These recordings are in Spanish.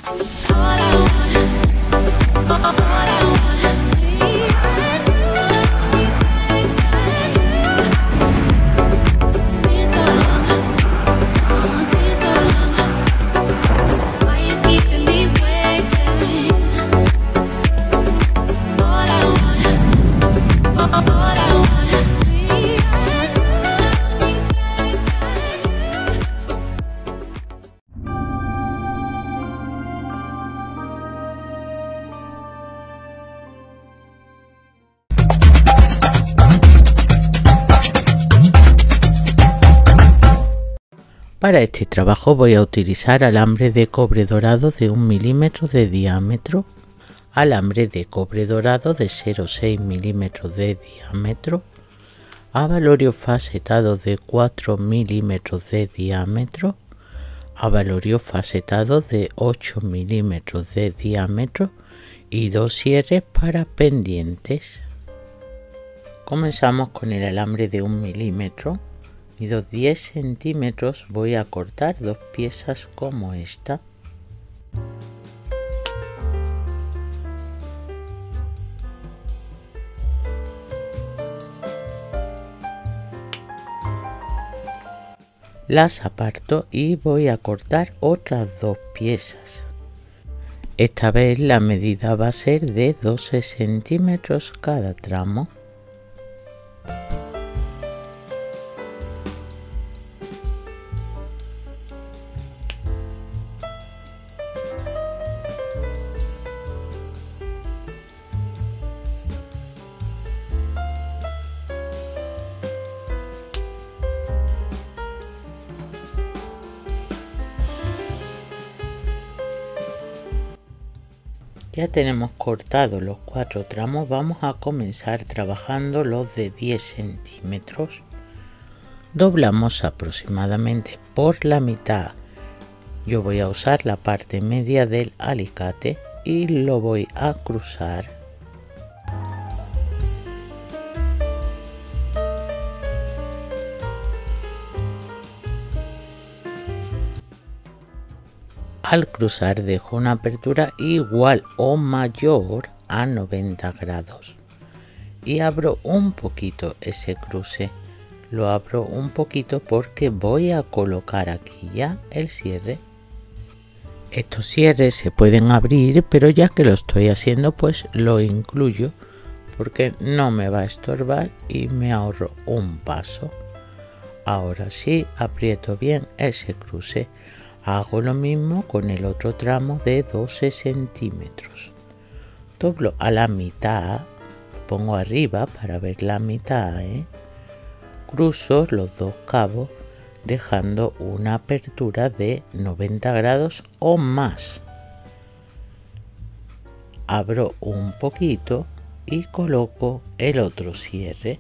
Para este trabajo voy a utilizar alambre de cobre dorado de 1 milímetro de diámetro, alambre de cobre dorado de 0,6 milímetros de diámetro, abalorio facetado de 4 milímetros de diámetro, abalorio facetado de 8 milímetros de diámetro y 2 cierres para pendientes. Comenzamos con el alambre de 1 milímetro. Mido 10 centímetros, voy a cortar 2 piezas como esta. Las aparto y voy a cortar otras 2 piezas. Esta vez la medida va a ser de 12 centímetros cada tramo. Ya tenemos cortados los 4 tramos, vamos a comenzar trabajando los de 10 centímetros. Doblamos aproximadamente por la mitad. Yo voy a usar la parte media del alicate y lo voy a cruzar. Al cruzar dejo una apertura igual o mayor a 90 grados y abro un poquito ese cruce. Lo abro un poquito porque voy a colocar aquí ya el cierre. Estos cierres se pueden abrir, pero ya que lo estoy haciendo pues lo incluyo porque no me va a estorbar y me ahorro un paso. Ahora sí, aprieto bien ese cruce. Hago lo mismo con el otro tramo de 12 centímetros. Doblo a la mitad, lo pongo arriba para ver la mitad, Cruzo los 2 cabos dejando una apertura de 90 grados o más. Abro un poquito y coloco el otro cierre.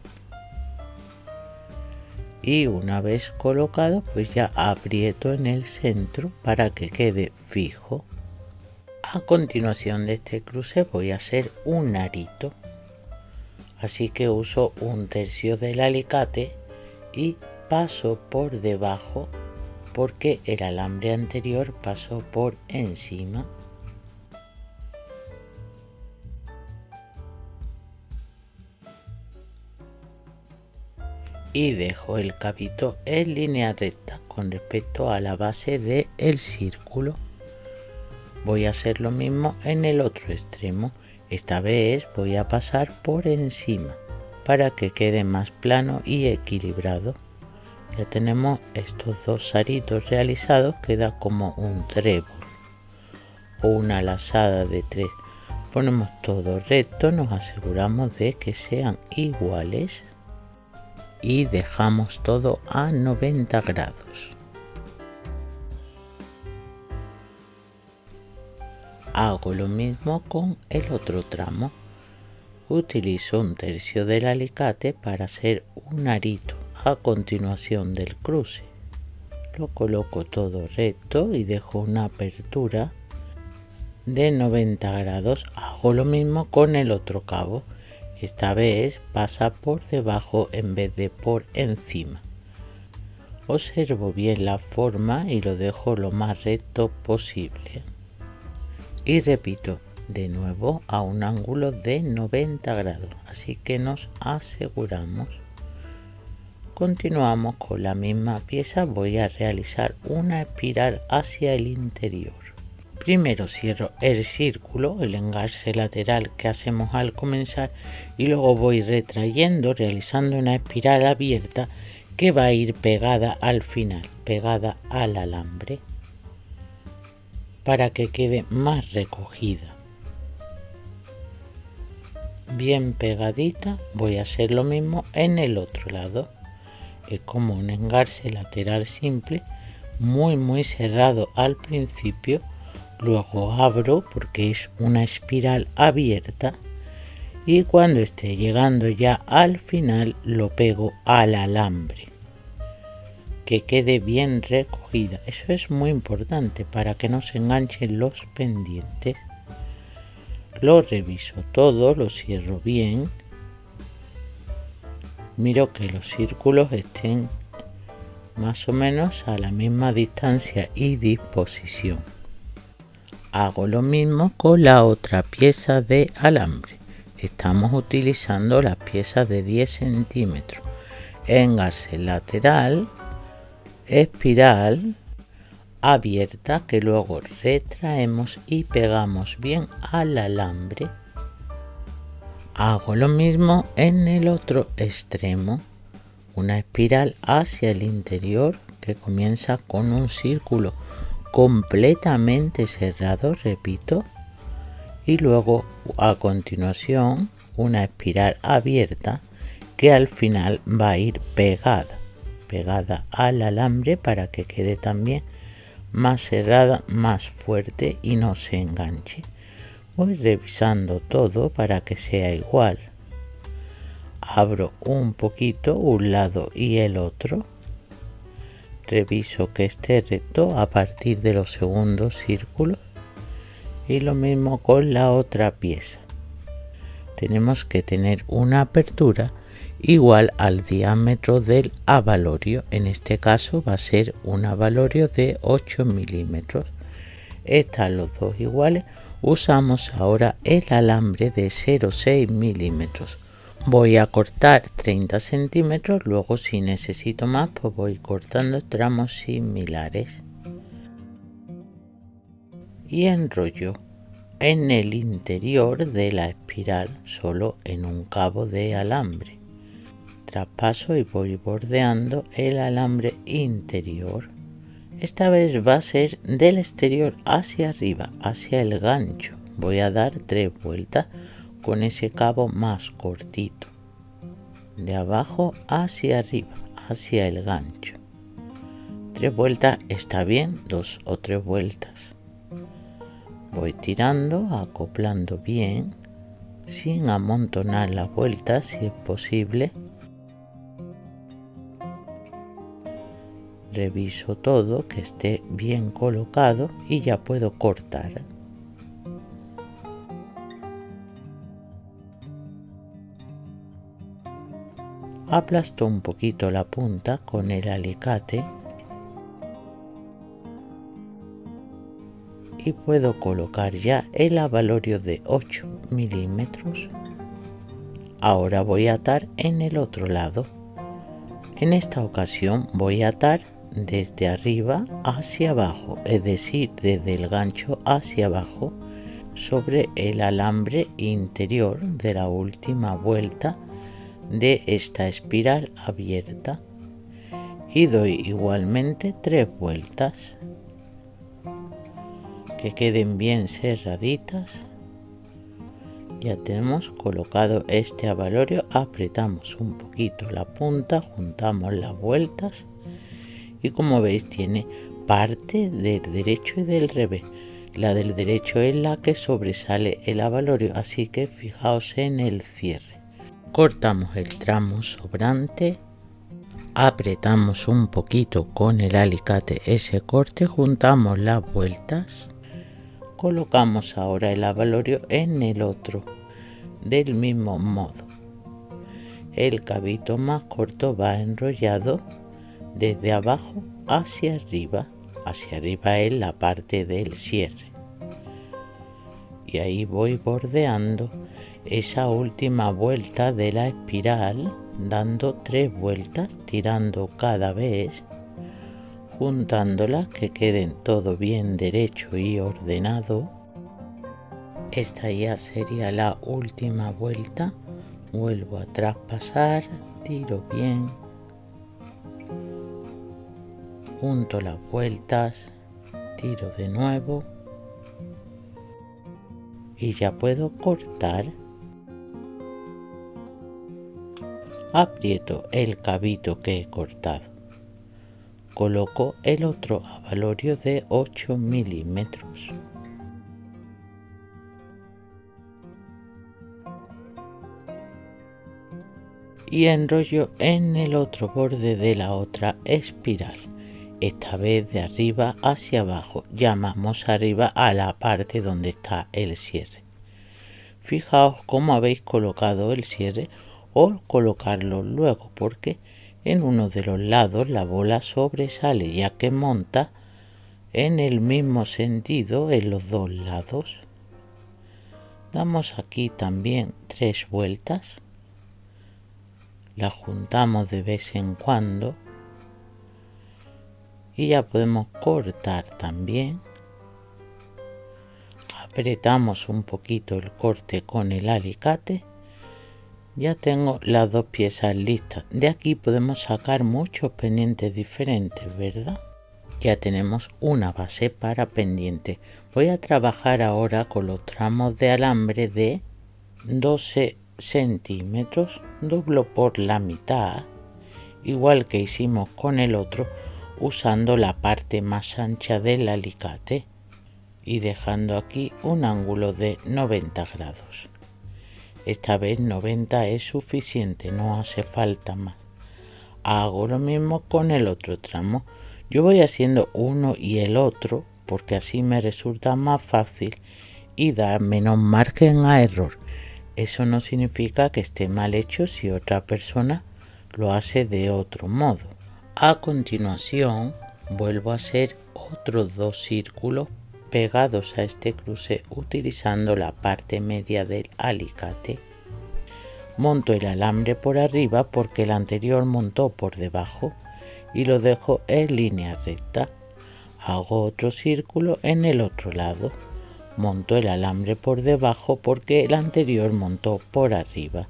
Y una vez colocado pues ya aprieto en el centro para que quede fijo. A continuación de este cruce voy a hacer un arito, así que uso 1/3 del alicate y paso por debajo porque el alambre anterior pasó por encima. Y dejo el cabito en línea recta con respecto a la base del círculo. Voy a hacer lo mismo en el otro extremo. Esta vez voy a pasar por encima para que quede más plano y equilibrado. Ya tenemos estos 2 aritos realizados, queda como un trébol o una lazada de 3. Ponemos todo recto, nos aseguramos de que sean iguales. Y dejamos todo a 90 grados. Hago lo mismo con el otro tramo. Utilizo 1/3 del alicate para hacer un arito a continuación del cruce. Lo coloco todo recto y dejo una apertura de 90 grados. Hago lo mismo con el otro cabo. Esta vez pasa por debajo en vez de por encima. Observo bien la forma y lo dejo lo más recto posible. y repito de nuevo a un ángulo de 90 grados, así que nos aseguramos. Continuamos con la misma pieza, voy a realizar una espiral hacia el interior. Primero cierro el círculo, el engarce lateral que hacemos al comenzar, y luego voy retrayendo, realizando una espiral abierta que va a ir pegada al final, pegada al alambre, para que quede más recogida. Bien pegadita. Voy a hacer lo mismo en el otro lado. Es como un engarce lateral simple, muy cerrado al principio, luego abro porque es una espiral abierta y cuando esté llegando ya al final lo pego al alambre, que quede bien recogida. Eso es muy importante para que no se enganchen los pendientes. Lo reviso todo, lo cierro bien, miro que los círculos estén más o menos a la misma distancia y disposición. Hago lo mismo con la otra pieza de alambre. Estamos utilizando las piezas de 10 centímetros. Engarce lateral, espiral abierta que luego retraemos y pegamos bien al alambre. Hago lo mismo en el otro extremo, una espiral hacia el interior que comienza con un círculo completamente cerrado, repito, y luego a continuación una espiral abierta que al final va a ir pegada al alambre para que quede también más cerrada, más fuerte y no se enganche. Voy revisando todo para que sea igual. Abro un poquito un lado y el otro. Reviso que esté recto a partir de los segundos círculos. Y lo mismo con la otra pieza. Tenemos que tener una apertura igual al diámetro del abalorio. En este caso va a ser un abalorio de 8 milímetros. Están los dos iguales. Usamos ahora el alambre de 0,6 milímetros. Voy a cortar 30 centímetros, luego si necesito más pues voy cortando tramos similares. Y enrollo en el interior de la espiral solo en un cabo de alambre. Traspaso y voy bordeando el alambre interior. Esta vez va a ser del exterior hacia arriba, hacia el gancho. Voy a dar 3 vueltas con ese cabo más cortito. De abajo hacia arriba, hacia el gancho. 3 vueltas está bien, 2 o 3 vueltas. Voy tirando, acoplando bien, sin amontonar las vueltas si es posible. Reviso todo que esté bien colocado y ya puedo cortar. Aplasto un poquito la punta con el alicate y puedo colocar ya el abalorio de 8 milímetros. Ahora voy a atar en el otro lado. En esta ocasión voy a atar desde arriba hacia abajo, es decir, desde el gancho hacia abajo sobre el alambre interior de la última vuelta de esta espiral abierta y doy igualmente 3 vueltas que queden bien cerraditas. Ya tenemos colocado este abalorio, apretamos un poquito la punta, juntamos las vueltas y como veis tiene parte del derecho y del revés. La del derecho es la que sobresale el abalorio, así que fijaos en el cierre. Cortamos el tramo sobrante, apretamos un poquito con el alicate ese corte, juntamos las vueltas. Colocamos ahora el abalorio en el otro del mismo modo. El cabito más corto va enrollado desde abajo hacia arriba. Hacia arriba es la parte del cierre. y ahí voy bordeando esa última vuelta de la espiral, dando 3 vueltas, tirando cada vez, juntándolas que queden todo bien derecho y ordenado. Esta ya sería la última vuelta. Vuelvo a traspasar, tiro bien, junto las vueltas, tiro de nuevo y ya puedo cortar. Aprieto el cabito que he cortado, coloco el otro abalorio de 8 milímetros y enrollo en el otro borde de la otra espiral, esta vez de arriba hacia abajo. Llamamos arriba a la parte donde está el cierre. Fijaos cómo habéis colocado el cierre o colocarlo luego, porque en uno de los lados la bola sobresale, ya que monta en el mismo sentido en los dos lados. Damos aquí también 3 vueltas, la juntamos de vez en cuando y ya podemos cortar también. Apretamos un poquito el corte con el alicate. Ya tengo las 2 piezas listas. De aquí podemos sacar muchos pendientes diferentes, ¿verdad? Ya tenemos una base para pendiente. Voy a trabajar ahora con los tramos de alambre de 12 centímetros. Doblo por la mitad, igual que hicimos con el otro, usando la parte más ancha del alicate y dejando aquí un ángulo de 90 grados. Esta vez 90 es suficiente, no hace falta más. Hago lo mismo con el otro tramo. Yo voy haciendo uno y el otro porque así me resulta más fácil y da menos margen a error. Eso no significa que esté mal hecho si otra persona lo hace de otro modo. A continuación vuelvo a hacer otros 2 círculos pegados a este cruce utilizando la parte media del alicate. Monto el alambre por arriba porque el anterior montó por debajo y lo dejo en línea recta. Hago otro círculo en el otro lado. Monto el alambre por debajo porque el anterior montó por arriba.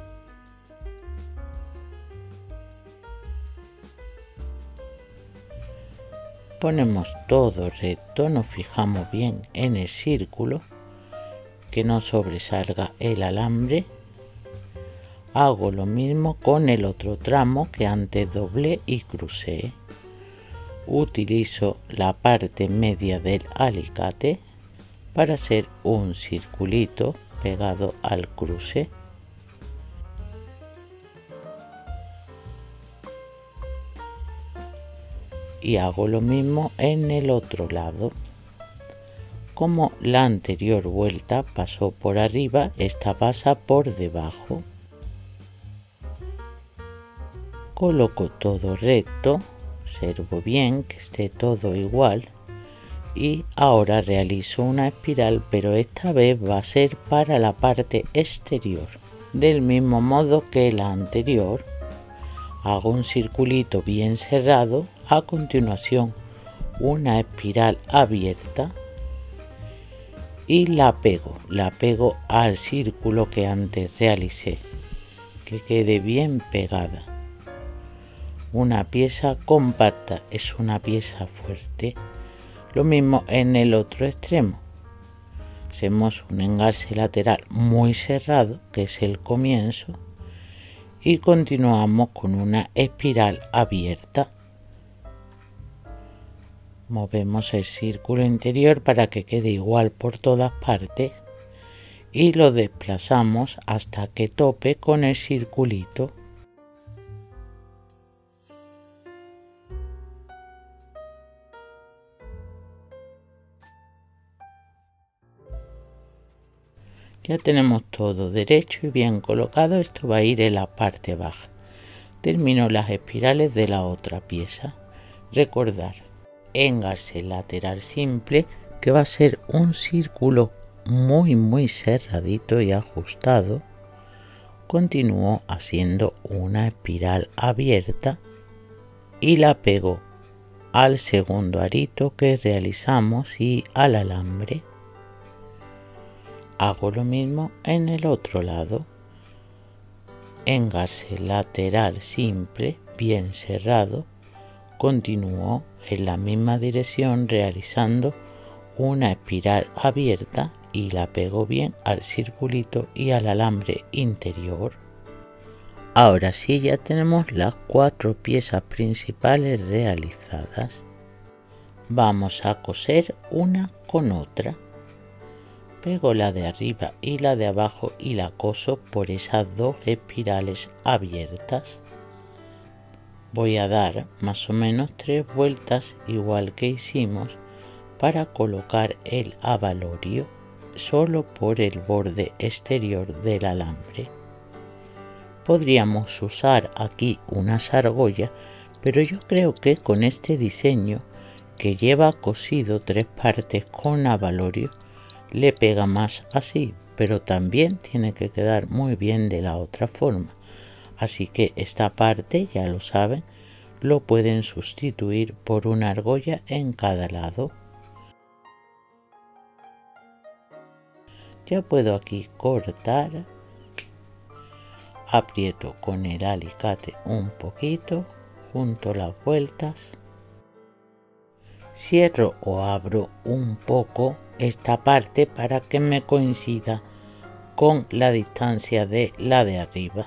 Ponemos todo recto, nos fijamos bien en el círculo, que no sobresalga el alambre. Hago lo mismo con el otro tramo que antes doblé y crucé. Utilizo la parte media del alicate para hacer un circulito pegado al cruce. Y hago lo mismo en el otro lado. Como la anterior vuelta pasó por arriba, esta pasa por debajo. Coloco todo recto, observo bien que esté todo igual y ahora realizo una espiral, pero esta vez va a ser para la parte exterior. Del mismo modo que la anterior, hago un circulito bien cerrado. A continuación una espiral abierta y la pego al círculo que antes realicé, que quede bien pegada. Una pieza compacta es una pieza fuerte. Lo mismo en el otro extremo. Hacemos un engarce lateral muy cerrado, que es el comienzo, y continuamos con una espiral abierta. Movemos el círculo interior para que quede igual por todas partes y lo desplazamos hasta que tope con el circulito. Ya tenemos todo derecho y bien colocado. Esto va a ir en la parte baja. Termino las espirales de la otra pieza. Recordar, engarce lateral simple, que va a ser un círculo muy cerradito y ajustado, continúo haciendo una espiral abierta y la pego al segundo arito que realizamos y al alambre. Hago lo mismo en el otro lado. Engarce lateral simple, bien cerrado. Continúo en la misma dirección realizando una espiral abierta y la pego bien al circulito y al alambre interior. Ahora sí, ya tenemos las 4 piezas principales realizadas. Vamos a coser una con otra. Pego la de arriba y la de abajo y la coso por esas 2 espirales abiertas. Voy a dar más o menos 3 vueltas igual que hicimos para colocar el abalorio solo por el borde exterior del alambre. Podríamos usar aquí unas argollas, pero yo creo que con este diseño que lleva cosido 3 partes con abalorio le pega más así, pero también tiene que quedar muy bien de la otra forma. Así que esta parte, ya lo saben, lo pueden sustituir por una argolla en cada lado. Ya puedo aquí cortar, aprieto con el alicate un poquito, junto las vueltas, cierro o abro un poco esta parte para que me coincida con la distancia de la de arriba.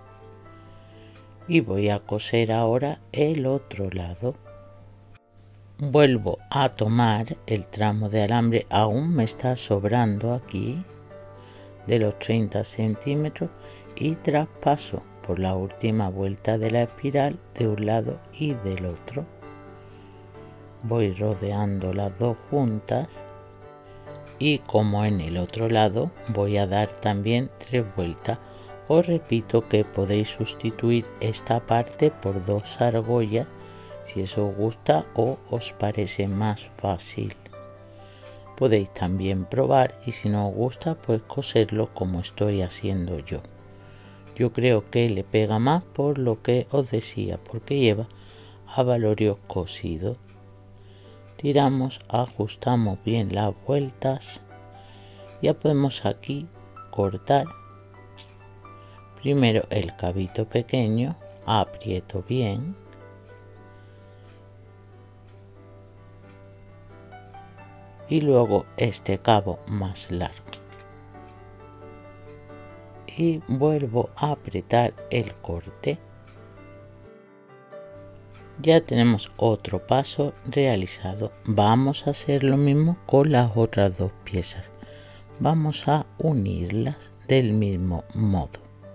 Y voy a coser ahora el otro lado. Vuelvo a tomar el tramo de alambre, aún me está sobrando aquí de los 30 centímetros, y traspaso por la última vuelta de la espiral de un lado y del otro. Voy rodeando las 2 juntas y como en el otro lado voy a dar también 3 vueltas. Os repito que podéis sustituir esta parte por 2 argollas si eso os gusta o os parece más fácil. Podéis también probar y si no os gusta pues coserlo como estoy haciendo yo. Yo creo que le pega más por lo que os decía, porque lleva abalorio cosido. Tiramos, ajustamos bien las vueltas. Ya podemos aquí cortar. Primero el cabito pequeño, aprieto bien. Y luego este cabo más largo. Y vuelvo a apretar el corte. Ya tenemos otro paso realizado. Vamos a hacer lo mismo con las otras 2 piezas. Vamos a unirlas del mismo modo,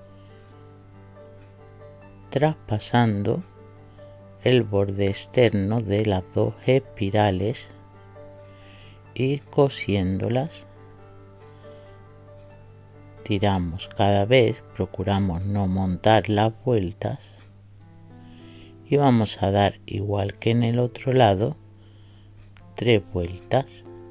traspasando el borde externo de las 2 espirales y cosiéndolas. Tiramos cada vez, procuramos no montar las vueltas y vamos a dar, igual que en el otro lado, 3 vueltas.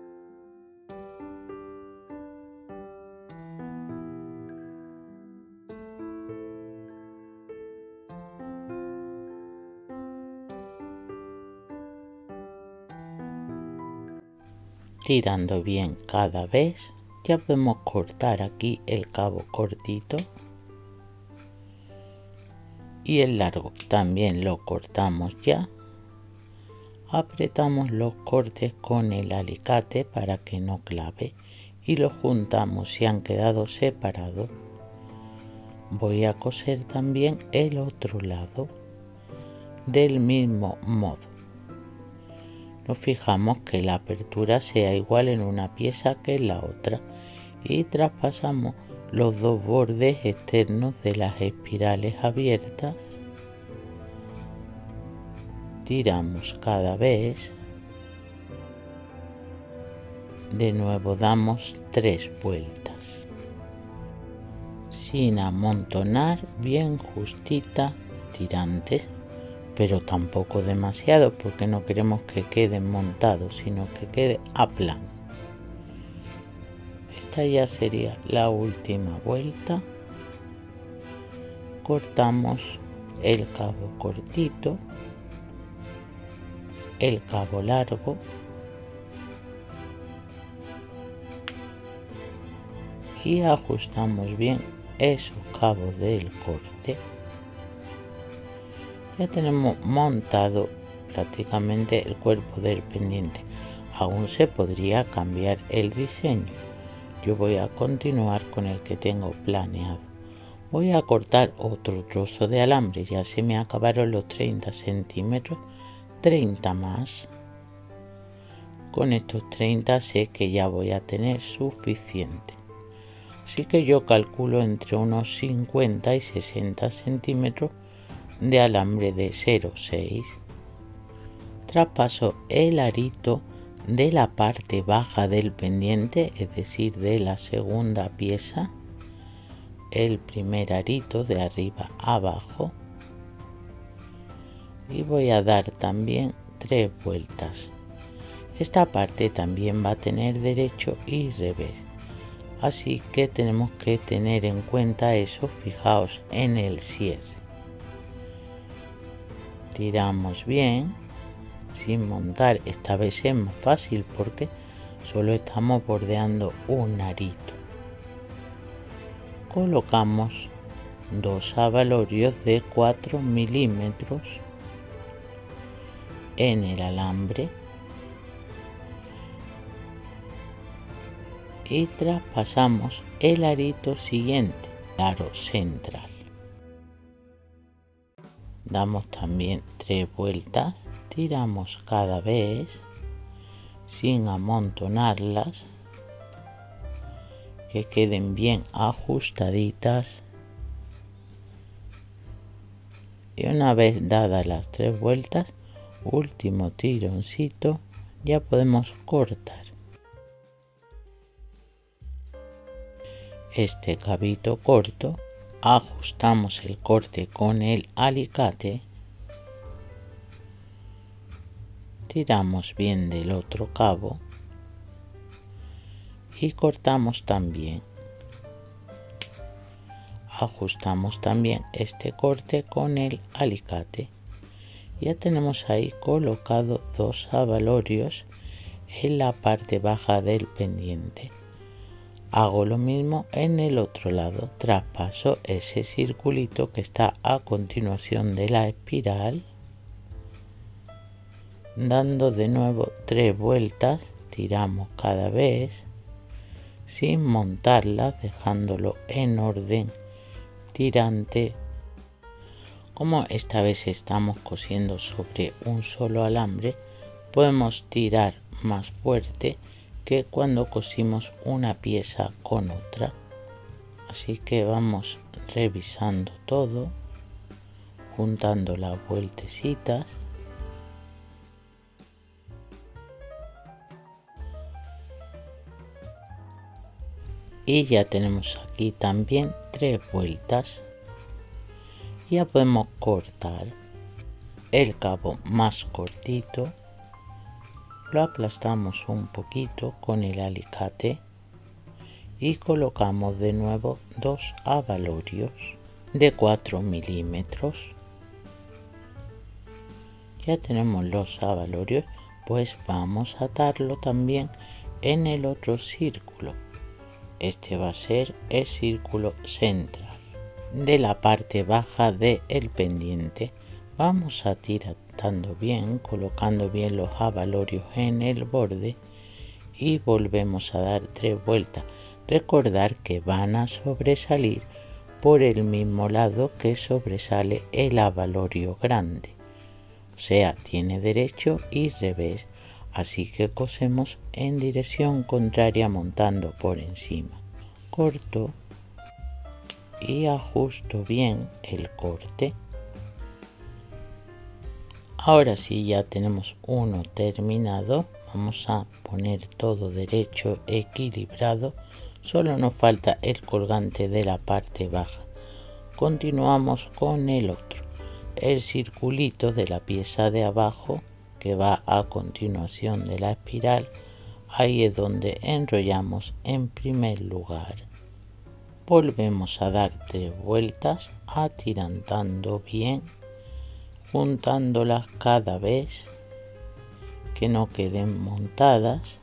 Tirando bien cada vez. Ya podemos cortar aquí el cabo cortito y el largo también lo cortamos ya. Apretamos los cortes con el alicate para que no clave y los juntamos si han quedado separados. Voy a coser también el otro lado del mismo modo. Nos fijamos que la apertura sea igual en una pieza que en la otra y traspasamos los 2 bordes externos de las espirales abiertas. Tiramos cada vez. De nuevo damos 3 vueltas. Sin amontonar, bien justita, tirantes, pero tampoco demasiado porque no queremos que queden montados, sino que quede a plan. esta ya sería la última vuelta. Cortamos el cabo cortito, el cabo largo y ajustamos bien esos cabos del corte. Ya tenemos montado prácticamente el cuerpo del pendiente. Aún se podría cambiar el diseño. Yo voy a continuar con el que tengo planeado. Voy a cortar otro trozo de alambre, ya se me acabaron los 30 centímetros, 30 más. Con estos 30 sé que ya voy a tener suficiente. Así que yo calculo entre unos 50 y 60 centímetros de alambre de 0,6. Traspaso el arito de la parte baja del pendiente, es decir, de la segunda pieza, el primer arito de arriba abajo, y voy a dar también 3 vueltas. Esta parte también va a tener derecho y revés, así que tenemos que tener en cuenta eso. Fijaos en el cierre, tiramos bien sin montar. Esta vez es más fácil porque solo estamos bordeando un arito. Colocamos 2 abalorios de 4 milímetros en el alambre y traspasamos el arito siguiente, el aro central. Damos también 3 vueltas. Tiramos cada vez sin amontonarlas, que queden bien ajustaditas, y una vez dadas las 3 vueltas, último tironcito, ya podemos cortar. Este cabito corto, ajustamos el corte con el alicate, tiramos bien del otro cabo y cortamos también. Ajustamos también este corte con el alicate. Ya tenemos ahí colocado 2 abalorios en la parte baja del pendiente. Hago lo mismo en el otro lado. Traspaso ese circulito que está a continuación de la espiral, dando de nuevo 3 vueltas. Tiramos cada vez sin montarlas, dejándolo en orden tirante. Como esta vez estamos cosiendo sobre un solo alambre, podemos tirar más fuerte que cuando cosimos una pieza con otra. Así que vamos revisando todo, juntando las vueltecitas. Y ya tenemos aquí también 3 vueltas. Ya podemos cortar el cabo más cortito, lo aplastamos un poquito con el alicate y colocamos de nuevo 2 abalorios de 4 milímetros. Ya tenemos los abalorios, pues vamos a atarlo también en el otro círculo. Este va a ser el círculo central de la parte baja del pendiente. Vamos a tirar bien, colocando bien los abalorios en el borde y volvemos a dar 3 vueltas. Recordar que van a sobresalir por el mismo lado que sobresale el abalorio grande, o sea, tiene derecho y revés. Así que cosemos en dirección contraria montando por encima. Corto y ajusto bien el corte. Ahora sí, ya tenemos uno terminado. Vamos a poner todo derecho, equilibrado. Solo nos falta el colgante de la parte baja. Continuamos con el otro. El circulito de la pieza de abajo, que va a continuación de la espiral, ahí es donde enrollamos en primer lugar. Volvemos a dar 3 vueltas atirantando bien, juntándolas cada vez que no queden montadas.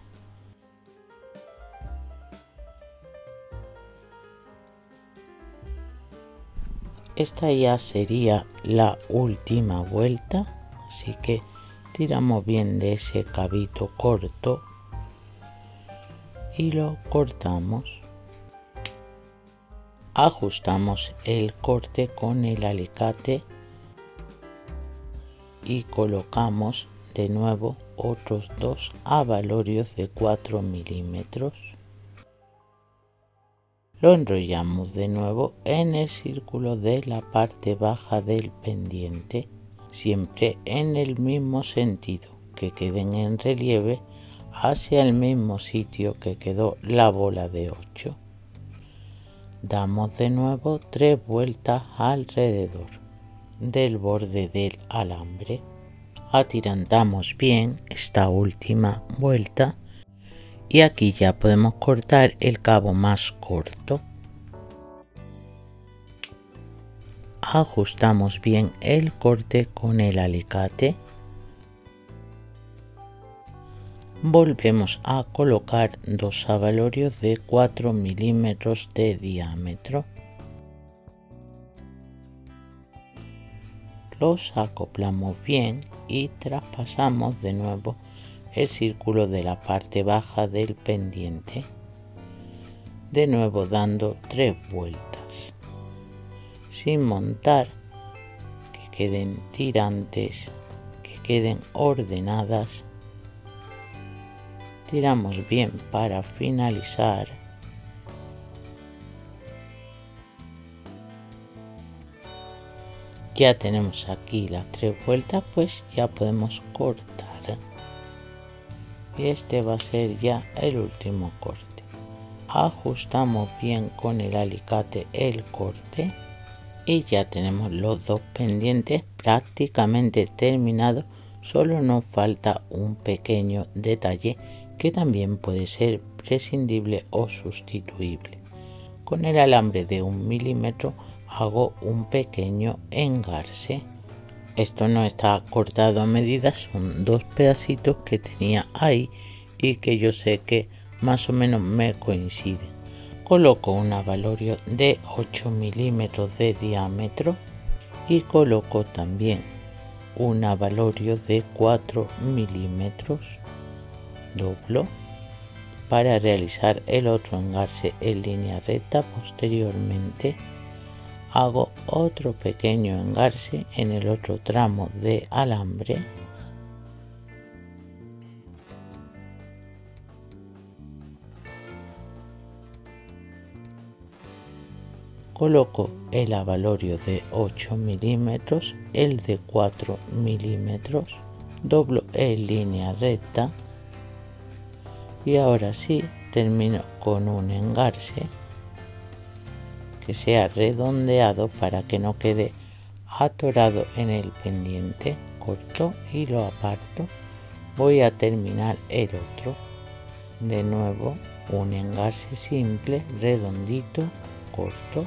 Esta ya sería la última vuelta, así que tiramos bien de ese cabito corto y lo cortamos. Ajustamos el corte con el alicate y colocamos de nuevo otros 2 abalorios de 4 milímetros. Lo enrollamos de nuevo en el círculo de la parte baja del pendiente, siempre en el mismo sentido, que queden en relieve hacia el mismo sitio que quedó la bola de 8. Damos de nuevo 3 vueltas alrededor del borde del alambre. Atirantamos bien esta última vuelta y aquí ya podemos cortar el cabo más corto. Ajustamos bien el corte con el alicate. Volvemos a colocar 2 abalorios de 4 milímetros de diámetro. Los acoplamos bien y traspasamos de nuevo el círculo de la parte baja del pendiente, de nuevo dando 3 vueltas sin montar, que queden tirantes, que queden ordenadas. Tiramos bien para finalizar. Ya tenemos aquí las 3 vueltas, pues ya podemos cortar. Y este va a ser ya el último corte. Ajustamos bien con el alicate el corte y ya tenemos los 2 pendientes prácticamente terminados. Solo nos falta un pequeño detalle que también puede ser prescindible o sustituible. Con el alambre de 1 milímetro hago un pequeño engarce. Esto no está cortado a medida, son 2 pedacitos que tenía ahí y que yo sé que más o menos me coinciden. Coloco un abalorio de 8 milímetros de diámetro y coloco también un abalorio de 4 milímetros. Doblo para realizar el otro engarce en línea recta. Posteriormente hago otro pequeño engarce en el otro tramo de alambre. Coloco el abalorio de 8 milímetros, el de 4 milímetros, doblo en línea recta y ahora sí termino con un engarce que sea redondeado para que no quede atorado en el pendiente. Corto y lo aparto. Voy a terminar el otro. De nuevo un engarce simple, redondito, corto.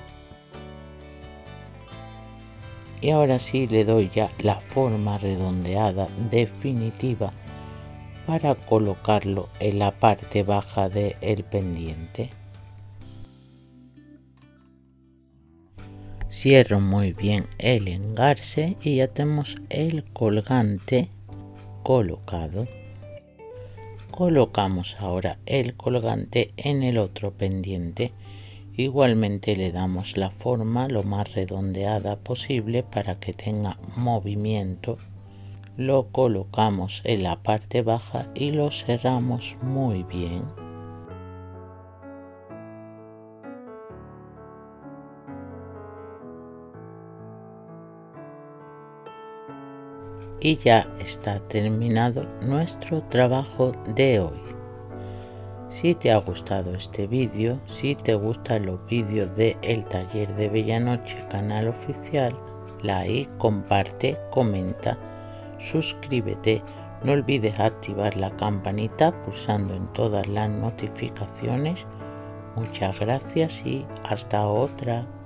Y ahora sí le doy ya la forma redondeada definitiva para colocarlo en la parte baja del pendiente. Cierro muy bien el engarce y ya tenemos el colgante colocado. Colocamos ahora el colgante en el otro pendiente. Igualmente le damos la forma lo más redondeada posible para que tenga movimiento. Lo colocamos en la parte baja y lo cerramos muy bien. Y ya está terminado nuestro trabajo de hoy. Si te ha gustado este vídeo, si te gustan los vídeos de El Taller de Bellanoche canal oficial, like, comparte, comenta, suscríbete No olvides activar la campanita pulsando en todas las notificaciones. Muchas gracias y hasta otra.